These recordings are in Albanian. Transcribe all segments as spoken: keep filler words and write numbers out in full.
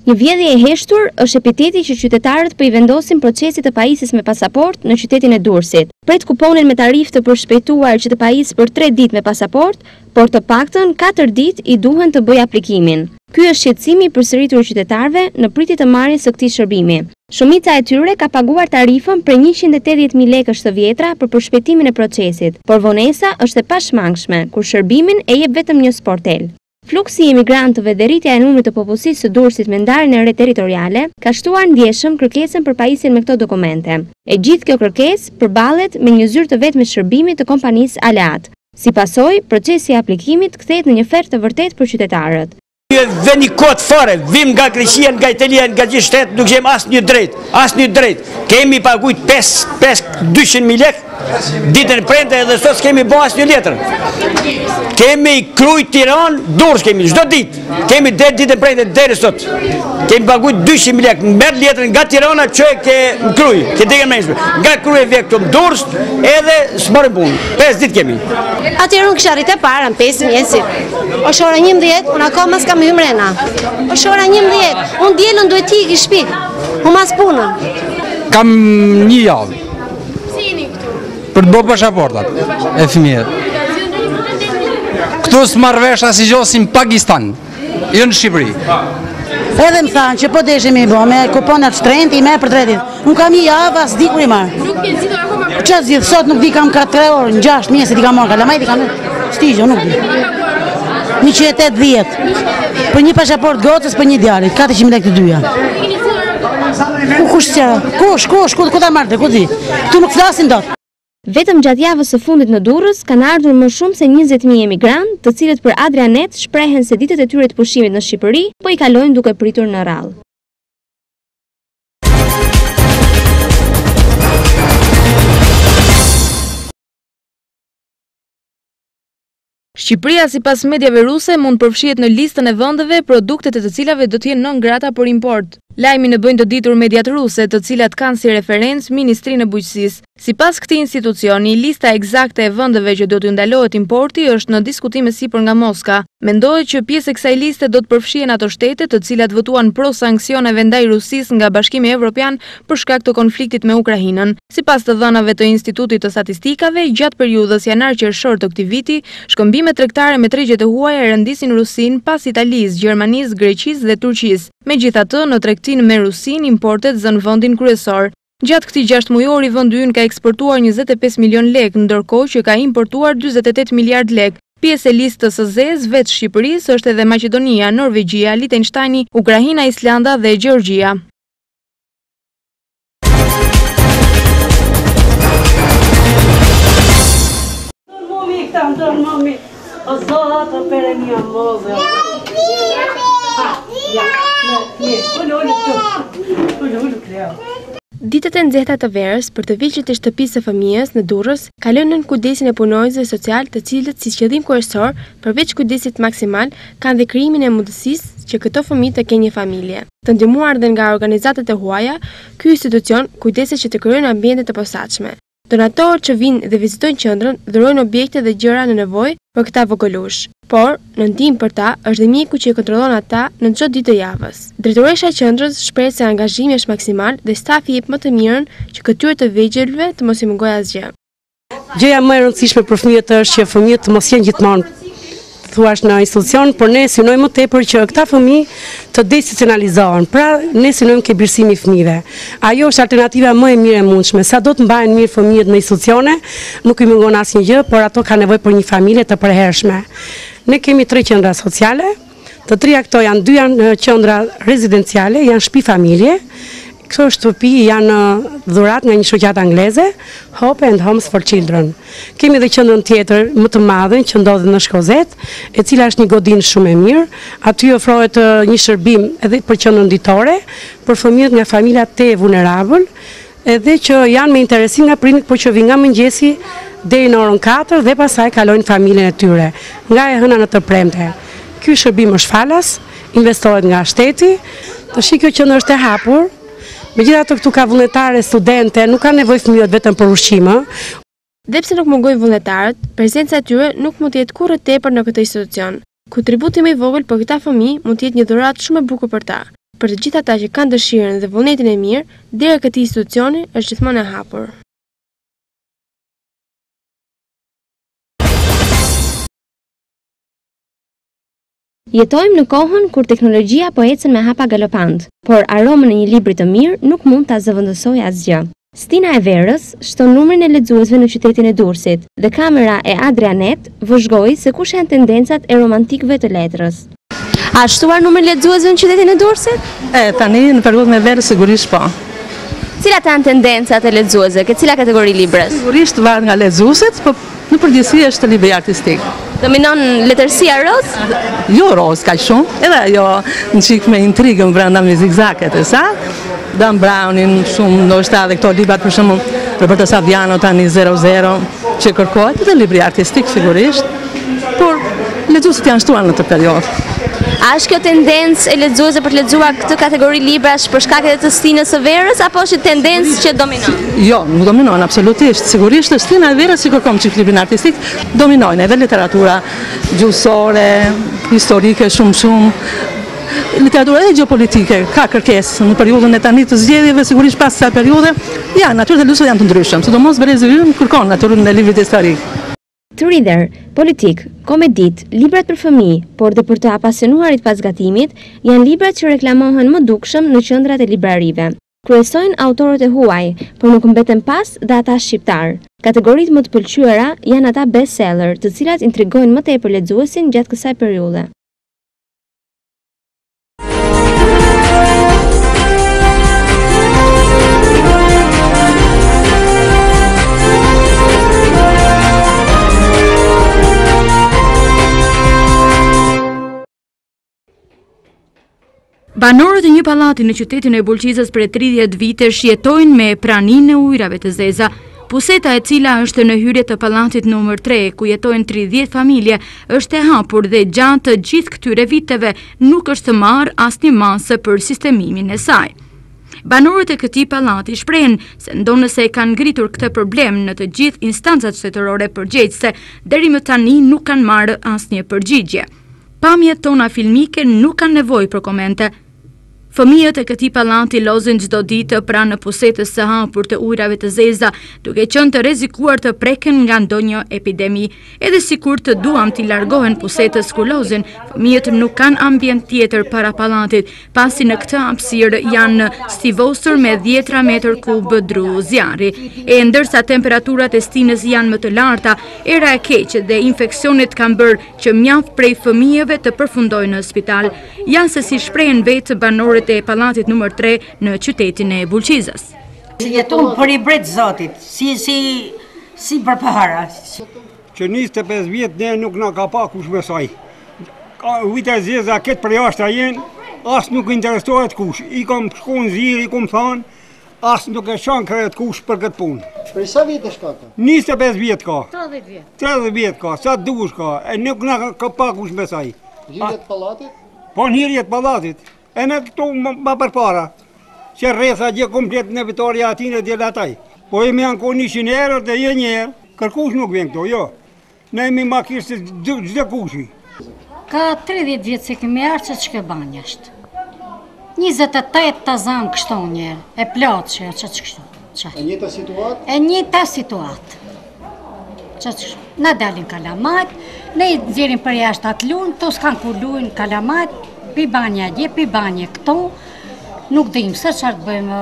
Një vjedhje e heshtur është epiteti që qytetarët po i vendosin procesit të pajisjes me pasaport në qytetin e Durrësit. Pret kuponin me tarifë të përshpejtuar që të pajisë për tre ditë me pasaport, por të paktën katër ditë i duhen të bëjë aplikimin. Ky është shqetësimi i përsëritur qytetarëve në pritje të marrjes së këtij shërbimi. Shumica e tyre ka paguar tarifën për njëqind e tetëdhjetë mijë lekësh të vjetra për përshpejtimin e procesit, por vonesa është e pashmangshme, kur shërbimin e jep vetëm një sportel. Fluksi i emigrantëve dhe rritja e numrit të popullsisë së Durrësit me ndarjen e re territoriale ka shtuar ndjeshëm kërkesën për pajisjen me këto dokumente. E gjithë kjo kërkesë përballet me një zyrë të vetme shërbimi të kompanisë Aleat. Si pasojë, procesi i aplikimit kthehet në një ofertë të vërtetë për qytetarët. Dhe një kod fare, vim nga Greqia, nga Italia, nga gjithë shtetë, nuk gjem asë një drejt, asë një drejt. Kemi pagujt dyqind mijë lekë, ditën prende edhe sot s'kemi bo asë një letër. Kemi krujt Tiranë, Durrës kemi, çdo ditë. Kemi dhe ditën prende deri sot. Kemi pagujt dyqind mijë lekë, merr letër nga Tirana që ke në kruj, ke degën menjshme. Nga kruj e vje këtu në Durrës, edhe s'marrim punë. pesë ditë kemi. Atëherë unë kisha rritë para në pesë mjesit. Është ora njëmbëdhjetë, unë akoma s'kam hyrë mrena. Është ora njëmbëdhjetë, unë dielën duhet të ikë në shtëpi. Unë mas punën. Kam një javë. Si jeni këtu? Për të bërë pasaportat e fëmijët. Këtu s'marr vesh asnjë gjë si në Pakistan, jo në Shqipëri. Edhe më thanë që po deshim i bo, me kuponat shtrenjtë i me për tre ditë. Unë kam një javë, as di kur i marë. Nuk ke zgjidhur akoma për Që zgjidh, sot nuk di kam ka tre orë, në gjashtë mjesit i kam marrë, kalamajt i kam stigjo, nuk di. njëqind e tetëdhjetë. Për një pasaport gocës për një djarit, katërqind mijë lekë të dyja. Ku kush qera? Kush, kush, ku ta marrë, ku di? Këtu nuk flasin dot. Vetëm gjatë javës së fundit në Durrës kanë ardhur më shumë se njëzet mijë emigrantë, të cilët për Adrianet shprehen se ditët e tyre të pushimit në Shqipëri po i kalojnë duke pritur në rrallë. Shqipëria sipas mediave ruse mund përfshihet në listën e vendeve produktet e të cilave do të jenë non grata për import. Lajmin e bëjnë të ditur mediat ruse, të cilat kanë si referencë Ministrinë e Bujqësisë. Sipas këtij institucioni, lista eksakte e vendeve që do t'u ndalohet importi është në diskutime sipër nga Moska. Mendohet që pjesë e kësaj liste do të përfshihen ato shtete të cilat votuan pro sanksioneve ndaj Rusisë nga Bashkimi Evropian për shkak të konfliktit me Ukrainën. Sipas të dhënave të Institutit të Statistikave, gjatë periudhës janar-qershor të këtij viti, shkëmbimet tregtare me tregjet e huaja rendisin Rusinë pas Italisë, Gjermanisë, Greqisë dhe Turqisë. Megjithatë, në tregtin me Rusinë, importet zën vendin kryesor. Gjatë këtij gjashtëmujori vendi ynë ka eksportuar njëzet e pesë milion lekë, ndërkohë që ka importuar dyzet e tetë miliard lekë. Pjesë e listës së zezë veç Shqipërisë është edhe Maqedonia, Norvegjia, Liechtensteini, Ukraina, Islanda dhe Gjeorgjia. O Zot, o pere mia moze. Ja, ne, ulu, ulu këtu. Ulu, ulu kreo. Ditët e nxehta të verës për të vilqit të shtëpisë së fëmijës në Durrës kalojnë nën kujdesin e punonjësve social, të cilët si qëllim kryesor, përveç kujdesit maksimal, kanë dhe krijimin e mundësisë që këto fëmijë të kenë një familje. Të ndihmuar dhe nga organizatat e huaja, ky institucion kujdeset që të krijojnë ambiente të posaçme. Donatorët që vinë dhe vizitojnë qendrën dhurojnë objekte dhe gjëra në nevojë për këta vogëlush. Por, në ndihmë për ta është dhe mjeku që i kontrollon ata në çdo ditë të javës. Drejtoresha e qendrës shpreh se angazhimi është maksimal dhe stafi jep më të mirën që këtyre të vegjëlve të mos i mungojë asgjë. Gjëja më e rëndësishme për fëmijët është që fëmijët të mos jenë gjithmonë thuash në institucion, por ne synojmë më tepër që këta fëmijë të deinstitucionalizohen. Pra, ne synojmë ke birësimi i fëmijëve. Ajo është alternativa më e mirë e mundshme. Sa do të mbahen mirë fëmijët në institucione, nuk i mungon asnjë gjë, por ato kanë nevojë për një familje të përhershme. Ne kemi tre qendra sociale, të trija këto janë dy janë qendra rezidenciale, janë shtëpi familje. Këto shtëpi janë dhurat nga një shoqat angleze, Hope and Homes for Children. Kemi dhe qendrën tjetër më të madhe që ndodhet në Shkozet, e cila është një godinë shumë e mirë. Aty ofrohet një shërbim edhe për qendrën ditore për fëmijët nga familja të vulnerabël, edhe që janë me interesim nga prindërit, por që vijnë nga mëngjesi deri në orën katër dhe pastaj kalojnë familjen e tyre, nga e hëna në të premte. Ky shërbim është falas, investohet nga shteti, tash kjo qendër është e hapur. Megjithatë këtu ka vullnetare, studente, nuk ka nevojë fëmijët vetëm për ushqim. Dhe pse nuk mungojnë vullnetarët, prezenca e tyre nuk mund të jetë kurrë tepër në këtë institucion. Kontributi më i vogël për këta fëmijë mund të jetë një dhuratë shumë e bukur për ta. për të gjithë ata që kanë dëshirën dhe vullnetin e mirë, dera e këtij institucioni është gjithmonë e hapur. Jetojmë në kohën kur teknologjia po ecën me hapa galopant, por aromën e një libri të mirë nuk mund ta zëvendësojë asgjë. Stina e Verës shton numrin e lexuesve në qytetin e Durrësit dhe kamera e Adrianet vëzhgoi se kush janë tendencat e romantikëve të letrës. A shtuar numrin e lexuesve në qytetin e Durrësit? E tani në periudhën e verës sigurisht po. Cilat janë tendencat e lexuesve? Ke cila kategori libresh? Sigurisht varet nga lexuesit, po në përgjithësi është libri artistik. Dominon letërsia roz? Jo roz kaq shumë, edhe ajo në çik me intrigën brenda me zigzaket e sa. Dan Brownin, shumë ndoshta edhe këto librat për shembull Roberto Saviano tani zero zero që kërkohet edhe libri artistik sigurisht. Por lexuesit janë shtuar në këtë periudhë. A është kjo tendencë e lexuesve për të lexuar këtë kategori librash për shkak të Stinës së Verës apo është tendencë që dominon? Jo, nuk dominon absolutisht. Sigurisht Stina e Verës si kërkom çik librin artistik, dominojnë edhe literatura gjuhësore, historike shumë shumë. Literatura e geopolitike ka kërkesë në periudhën e tani të zgjedhjeve, sigurisht pas kësaj periudhe, janë natyrë të lësur janë të ndryshëm, sidomos Brezi Ynë kërkon natyrën e librit historik. Thriller, politik, komedit, librat për fëmijë, por dhe për të apasionuarit pas gatimit, janë librat që reklamohen më dukshëm në qendrat e librarive. Kryesojnë autorët e huaj, por nuk mbeten pas dhe ata shqiptar. Kategoritë më të pëlqyera janë ata bestseller, të cilat intrigojnë më tepër lexuesin gjatë kësaj periudhe. Banorët e një pallati në qytetin e Bulqizës për tridhjetë vitesh jetojnë me praninë e ujrave të zeza. Puseta e cila është në hyrje të pallatit numër tre, ku jetojnë tridhjetë familje, është e hapur dhe gjatë të gjithë këtyre viteve nuk është marrë asnjë masë për sistemimin e saj. Banorët e këtij pallati shprehen se ndonëse e kanë ngritur këtë problem në të gjithë instancat shtetërore përgjegjëse, deri më tani nuk kanë marrë asnjë përgjigje. Pamjet tona filmike nuk kanë nevojë për komente. Fëmijët e këtij pallati lozin çdo ditë pranë pusetës së hapur të ujrave të zeza, duke qenë të rrezikuar të preken nga ndonjë epidemi. Edhe sikur të duam t'i largohen pusetës ku lozin, fëmijët nuk kanë ambient tjetër para pallatit, pasi në këtë hapësirë janë stivosur me dhjetra metër kub dru zjarri. E ndërsa temperaturat e stinës janë më të larta, era e keqe dhe infeksionit kanë bërë që mjaft prej fëmijëve të përfundojnë në spital. Janë se si shprehen vetë banorët e pallatit numër tre në qytetin e Bulqizës. Si jeton për i bret zotit, si si si përpara. Që njëzet e pesë vjet ne nuk na ka pa kush besoj. Ujta e zeza këtë për jashtë jenë, as nuk interesohet kush. I kam shku në zirë, i kam thanë, as nuk e shanë kërët kush për këtë punë. Për sa vite shka ka? njëzet e pesë vjet ka. tridhjetë vjet. tridhjetë vjet ka, sa dush ka, e nuk na ka pa kush besoj. Hirjet pallatit? Po në hirjet pallatit. E në këtu më përpara, që rretha gjë komplet në vitorja atin e djela taj. Po jemi janë ko njëshin erë dhe je njerë, kërkush nuk vjen këto, jo. Ne jemi ma kishë se gjithë kushi. Ka tridhjetë vjetë se kemi arë që që ke banja është. njëzet e tetë të zanë kështu njerë, e plotë që që që kështu. E njëta situatë? E njëta situatë. Që që kështu. Na dalin kalamajt, ne i nxjerrin për jashtë atë lunë, to s'kan ku lujnë kalamajt, pi banja dje, pi banje këtu, nuk dim se çfarë të bëjmë.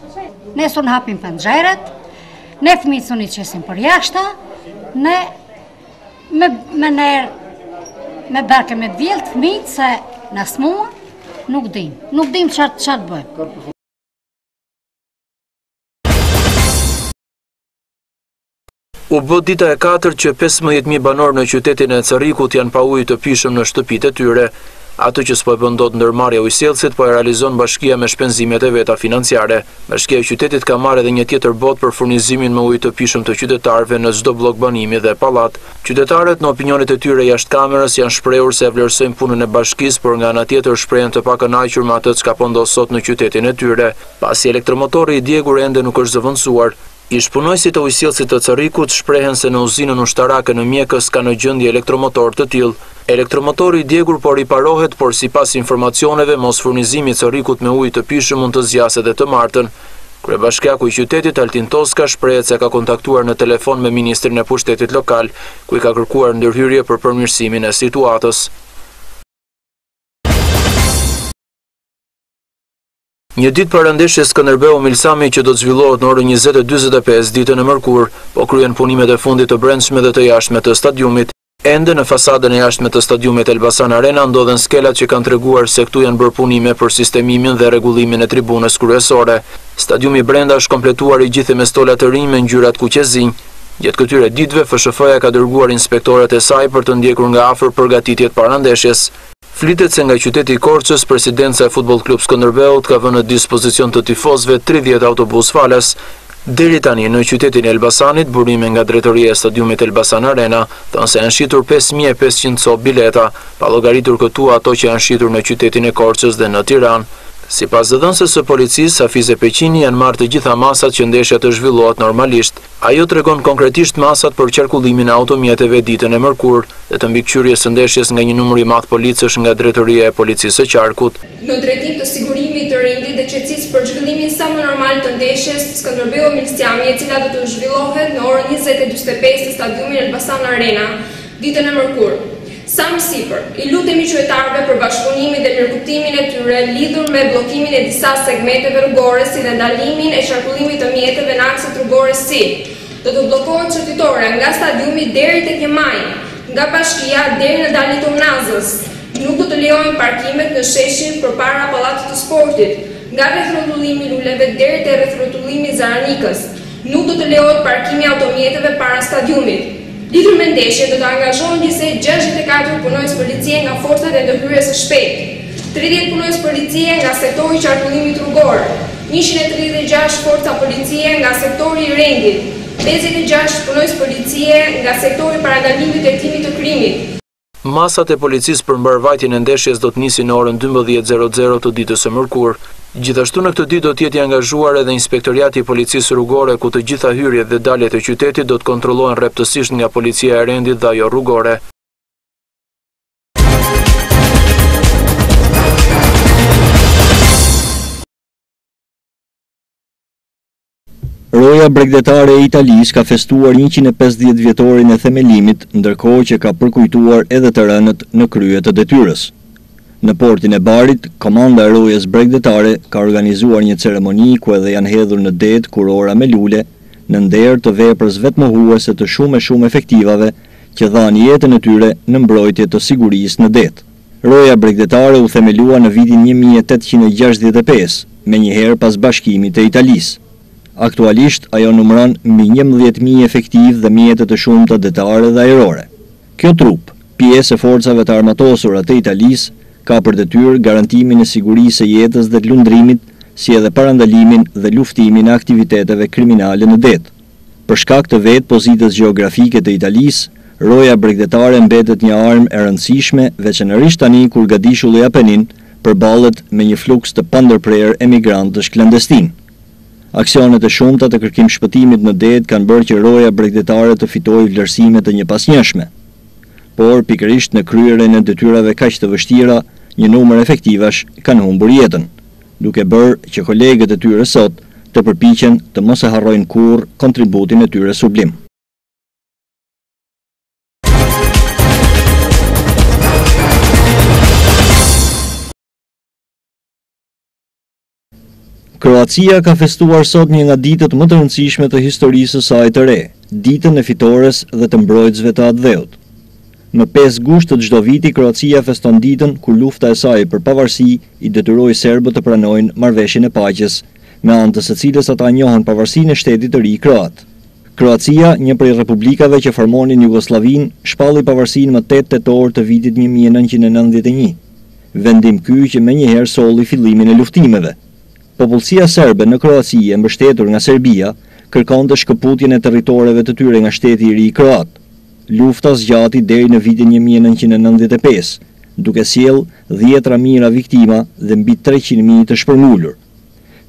Ne sun hapim pënxeret, ne fëmijët sun i qesim për jashtë, ne me me ner me barke me vjellë fëmijët se na smua, nuk dim, nuk dim çfarë çfarë të bëjmë. U bë dita e katërt që pesëmbëdhjetë mijë banor në qytetin e Cerrikut janë pa ujë të pishëm në shtëpitë e tyre. Atë që s'po bën dot ndërmarrja ujësjellësit, po e realizon bashkia me shpenzimet e veta financiare. Bashkia e qytetit ka marrë edhe një tjetër botë për furnizimin me ujë të pishëm të qytetarëve në çdo blok banimi dhe pallat. Qytetarët në opinionet e tyre jashtë kamerës janë shprehur se vlerësojnë punën e bashkisë, por nga ana tjetër shprehen të pakënaqur me atë çka po ndodh sot në qytetin e tyre, pasi elektromotori i djegur ende nuk është zëvendësuar. Ish-punojësit e ujësjellësit të Cerrikut shprehen se në uzinën ushtarake në Mjekës ka në gjendje elektromotor të tillë. Elektromotori i djegur po riparohet, por sipas informacioneve mos furnizimi i Cerrikut me ujë të pishëm mund të zgjasë edhe të martën. Kryebashkiaku i qytetit Altin Toska shprehet se ka kontaktuar në telefon me Ministrin e Pushtetit Lokal, ku i ka kërkuar ndërhyrje për përmirësimin e situatës. Një ditë para ndeshjes Skënderbeu Milsami që do të zhvillohet në orën njëzet e njëzet e pesë ditën e mërkurë, po kryen punimet e fundit të brendshme dhe të jashtme të stadiumit. Ende në fasadën e jashtme të stadiumit Elbasan Arena ndodhen skelat që kanë treguar se këtu janë bërë punime për sistemimin dhe rregullimin e tribunës kryesore. Stadiumi brenda është kompletuar i gjithë me stola të rinj me ngjyrat kuqezinj. Gjatë këtyre ditëve F S F-ja ka dërguar inspektorët e saj për të ndjekur nga afër përgatitjet para ndeshjes. Flitet se nga qyteti i Korçës, presidenca e Futboll Klub Skënderbeut ka vënë në dispozicion të tifozëve tridhjetë autobus falas. Deri tani në qytetin e Elbasanit, burime nga drejtoria e stadiumit Elbasan Arena thonë se janë shitur pesë mijë e pesëqind copë bileta, pa llogaritur këtu ato që janë shitur në qytetin e Korçës dhe në Tiranë. Sipas dhënëses së policisë, Hafize Peqini, janë marrë të gjitha masat që ndeshja të zhvillohet normalisht. Ajo tregon konkretisht masat për qarkullimin e automjeteve ditën e mërkurë dhe të mbikëqyrjes së ndeshjes nga një numër i madh policësh nga drejtoria e policisë së qarkut. Në drejtim të sigurimit të rendit dhe qetësisë për zhvillimin sa më normal të ndeshjes, Skënderbeu Milsami, e cila do të zhvillohet në orën njëzet e njëzet e pesë në stadiumin Elbasan Arena ditën e mërkurë. Sa më sipër, i lutemi qytetarëve për bashkëpunimin dhe mirëkuptimin e tyre lidhur me bllokimin e disa segmenteve rrugore si dhe ndalimin e qarkullimit të mjeteve në akset rrugore si. Do të bllokohet çrtytore nga stadiumi deri tek Jemaj, nga Bashkia deri në daljen e Unazës. Nuk do të lejohen parkimet në sheshin përpara pallatit të sportit, nga rrethrotullimi Luleve deri te rrethrotullimi Zaranikës. Nuk do të lejohet parkimi i automjeteve para stadiumit. Lidhur me ndeshjen do të angazhohen njëzet e gjashtëdhjetë e katër punojës policie nga forcat e ndërhyrjes së shpejtë, tridhjetë punojës policie nga sektori i qarkullimit rrugor, njëqind e tridhjetë e gjashtë forca policie nga sektori i rendit, pesëdhjetë e gjashtë punojës policie nga sektori i parandalimit të hetimit të krimit. Masat e policisë për mbarvajtjen e ndeshjes do të nisin në orën dymbëdhjetë e zero të ditës së mërkurë. Gjithashtu në këtë ditë do të jetë i angazhuar edhe inspektoriati i policisë rrugore, ku të gjitha hyrjet dhe daljet e qytetit do të kontrollohen rreptësisht nga policia e rendit dhe ajo rrugore. Roja bregdetare e Italisë ka festuar njëqind e pesëdhjetë vjetorin e themelimit, ndërkohë që ka përkujtuar edhe të rënët në krye të detyrës. Në portin e Barit, komanda e rojës bregdetare ka organizuar një ceremoni ku edhe janë hedhur në det kurora me lule, në nder të veprës vetmohuese të shumë e shumë efektivave që dhanë jetën e tyre në mbrojtje të sigurisë në det. Roja bregdetare u themelua në vitin një mijë e tetëqind e gjashtëdhjetë e pesë, me njëherë pas bashkimit të Italisë. Aktualisht, ajo numëron mbi njëmbëdhjetë mijë efektiv dhe mjete të shumta detare dhe ajrore. Kjo trup, pjesë e forcave të armatosura të Italisë, ka për detyrë garantimin e sigurisë së jetës dhe të lundrimit, si edhe parandalimin dhe luftimin e aktiviteteve kriminale në det. Për shkak të vetë pozitës gjeografike të Italisë, roja bregdetare mbetet një armë e rëndësishme, veçanërisht tani kur gadishulli Apenin përballet me një fluks të pandërprer emigrantësh klandestin. Aksionet e shumta të kërkim shpëtimit në det kanë bërë që roja bregdetare të fitojë vlerësime të njëpasnjëshme. Por pikërisht në kryerjen e detyrave kaq të vështira, një numër efektivash kanë humbur jetën, duke bërë që kolegët e tyre sot të përpiqen të mos e harrojnë kurrë kontributin e tyre sublim. Kroacia ka festuar sot një nga ditët më të rëndësishme të historisë së saj të re, ditën e fitores dhe të mbrojtësve të atdheut. Në pesë gusht të çdo viti, Kroacia feston ditën kur lufta e saj për pavarësi i detyroi serbët të pranojnë marrëveshjen e paqes, me anë të së cilës ata njohën pavarësinë e shtetit të ri kroat. Kroacia, një prej republikave që formonin Jugosllavinë, shpalli pavarësinë më tetë tetor të vitit një mijë e nëntëqind e nëntëdhjetë e një. Vendim ky që menjëherë solli fillimin e luftimeve. Popullsia serbe në Kroaci, e mbështetur nga Serbia, kërkonte shkëputjen e territoreve të tyre nga shteti i ri kroat. Lufta zgjati deri në vitin një mijë e nëntëqind e nëntëdhjetë e pesë, duke sjellë dhjetra mijëra viktima dhe mbi treqind mijë të shpërngulur.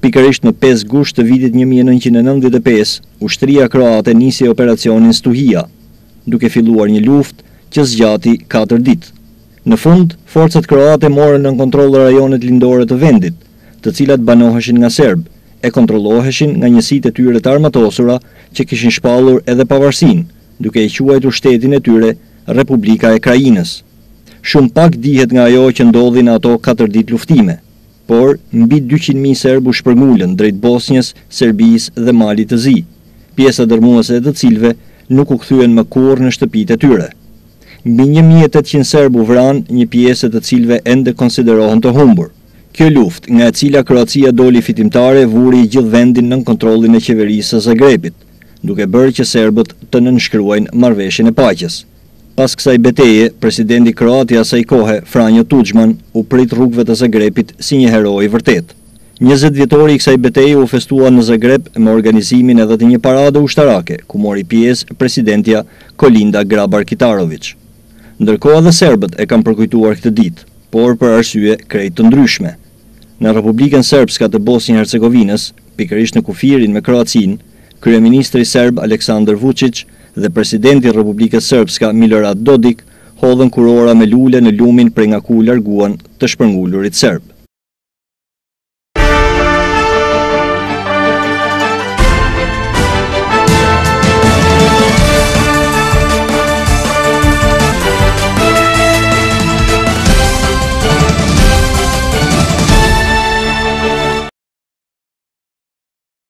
Pikërisht në pesë gusht të vitit një mijë e nëntëqind e nëntëdhjetë e pesë, ushtria kroate nisi operacionin Stuhia, duke filluar një luftë që zgjati katër ditë. Në fund, forcat kroate morën në kontroll rajonet lindore të vendit, të cilat banoheshin nga serb, e kontrolloheshin nga njësitë e tyre të armatosura që kishin shpallur edhe pavarësinë, duke i quajtur shtetin e tyre Republika e Krajinës. Shumë pak dihet nga ajo që ndodhi në ato katër ditë luftime, por mbi dyqind mijë serb u shpërngulën drejt Bosnjës, Serbisë dhe Malit të Zi, pjesa dërmuese e të cilëve nuk u kthyen më kurrë në shtëpitë e tyre. Mbi një mijë e tetëqind serb u vranë, një pjesë të cilëve ende konsiderohen të humbur. Kjo luftë, nga e cila Kroacia doli fitimtare, vuri i gjithë vendin nën kontrollin e qeverisë së Zagrebit, duke bërë që serbët të nënshkruajnë marrëveshjen e paqes. Pas kësaj beteje, presidenti kroat i asaj kohe, Franjo Tudjman, u prit rrugëve të Zagrebit si një hero i vërtet. njëzet vjetori i kësaj beteje u festua në Zagreb me organizimin edhe të një parade ushtarake, ku mori pjesë presidentja Kolinda Grabar-Kitarović. Ndërkohë edhe serbët e kanë përkujtuar këtë ditë, por për arsye krejt të ndryshme. Në Republikën Serbska të Bosnjë-Hercegovinës, pikërisht në kufirin me Kroacinë, kryeministri serb Aleksandar Vučić dhe presidenti i Republikës Serbska Milorad Dodik hodhën kurora me lule në lumin prej nga ku larguan të shpërngulurit serb.